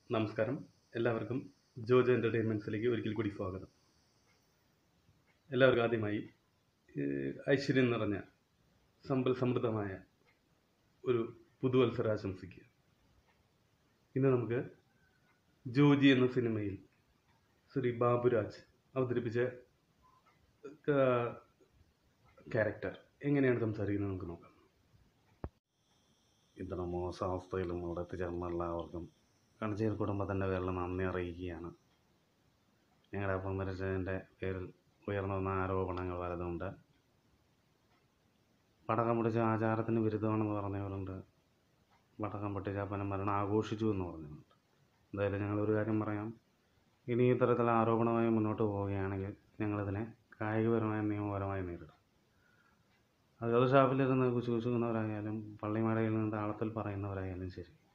നമസ്കാരം. എല്ലാവർക്കും ജോജോ എൻ്റർടൈൻമെൻറ്റ്സിലേക്ക് ഒരിക്കൽ കൂടി സ്വാഗതം. എല്ലാവർക്കും ആദ്യമായി ഐശ്വര്യം നിറഞ്ഞ സമ്പൽ സമൃദ്ധമായ ഒരു പുതുവത്സരം ആശംസിക്കുക. ഇന്ന് നമുക്ക് ജോജി എന്ന സിനിമയിൽ ശ്രീ ബാബുരാജ് അവതരിപ്പിച്ച ക്യാരക്ടർ എങ്ങനെയാണ് സംസാരിക്കുന്നത് നമുക്ക് നോക്കാം. ഇത്ര മോശാവസ്ഥയിലും അവിടെ എത്തിച്ചേർന്ന എല്ലാവർക്കും കണിച്ചേരി കുടുംബത്തിൻ്റെ പേരിൽ നന്ദി അറിയിക്കുകയാണ്. ഞങ്ങളുടെ അപ്പം മരിച്ചതിൻ്റെ പേരിൽ ഉയർന്നു വന്ന ആരോപണങ്ങൾ പലതുണ്ട്. പടക്കം പൊട്ടിച്ച ആചാരത്തിന് വിരുദ്ധമാണെന്ന് പറഞ്ഞവരുണ്ട്. പടക്കം പൊട്ടിച്ച അപ്പനും മരണം ആഘോഷിച്ചു എന്ന് പറഞ്ഞവരുണ്ട്. എന്തായാലും ഞങ്ങളൊരു കാര്യം പറയാം, ഇനി ഇത്തരത്തിലുള്ള ആരോപണമായി മുന്നോട്ട് പോവുകയാണെങ്കിൽ ഞങ്ങളിതിനെ കായികപരമായും നിയമപരമായും നേരിടും. അത് ഷാപ്പിലിരുന്ന് കുശുകുശുക്കുന്നവരായാലും പള്ളിമേടയിൽ നിന്ന് താളത്തിൽ പറയുന്നവരായാലും ശരി,